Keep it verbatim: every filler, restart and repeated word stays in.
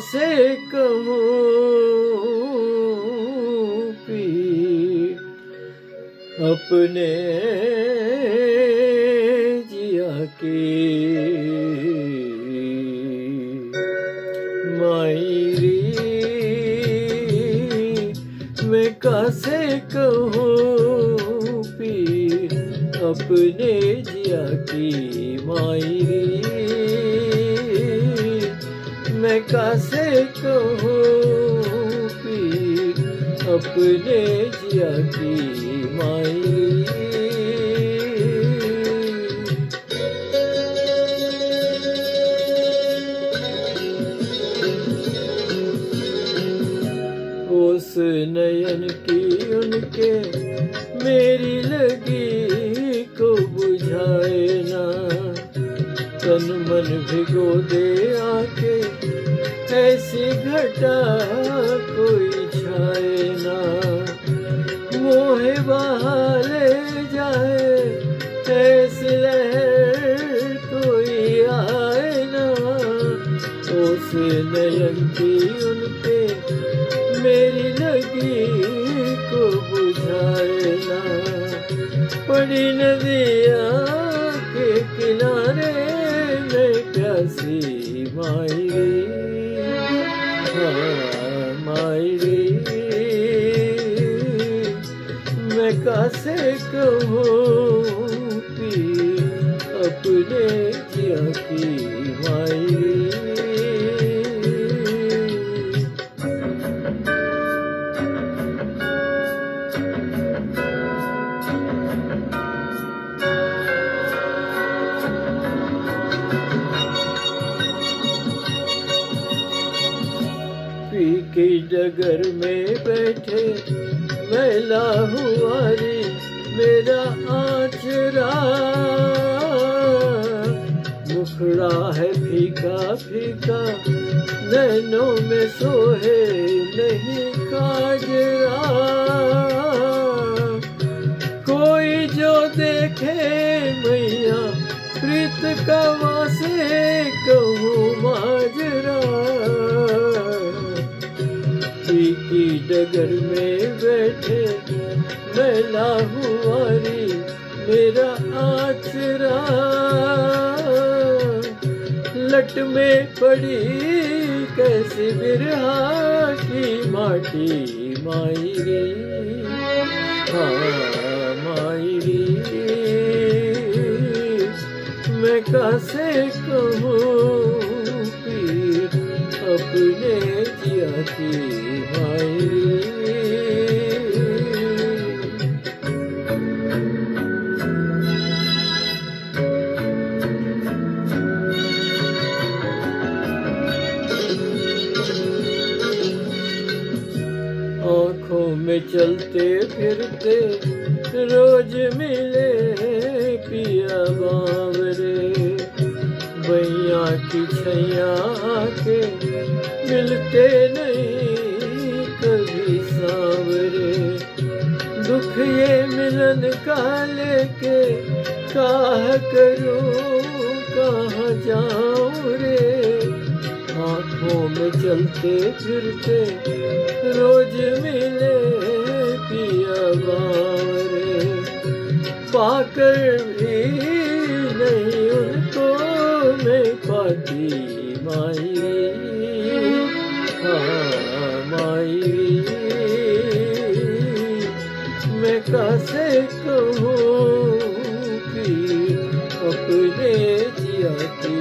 कैसे कहूँ पीर अपने जिया की मायरी मैं कैसे कहूँ पीर अपने जिया की मायरी मैं कैसे कहूँ पीर अपने जिया की मायरी उस नयन की उनके मेरी लगी को बुझाए ना तन मन भिगो दे आके ऐसी घटा कोई छाए ना मोहे बहा ले जाए ऐसी लहर कोई आए ना उस नयन की उनके मेरी लगी को बुझाए ना पड़ी नदिया के किनारे में प्यासी मायरी हाँ मायरी मैं कैसे कहूँ पीर अपने जिया की मायरी की डगर में बैठे मैला हुआ रे मेरा आचरा मुखड़ा है फीका फीका नैनों में सोहे नहीं काजरा कोई जो देखे मैया प्रीत कवा से कहूँ माजरा की डगर में बैठे मैला हुआ रे मेरा आचरा लट में पड़ी कैसी बिरहा की माटी मायरी हाँ मायरी मैं कैसे कहूँ पीर अपने जिया की आँखों में चलते फिरते रोज मिले पिया बावरे बैया की छैया के मिलते नहीं कभी सांवरे दुख ये मिलन का लेके काह करूं कहाँ जाऊं रे आँखों में चलते फिरते रोज मिले पिया बावरे पाकर भी नहीं उनको मैं पाती मायरी हाँ मायरी मैं कैसे कहूँ पीर अपने जिया की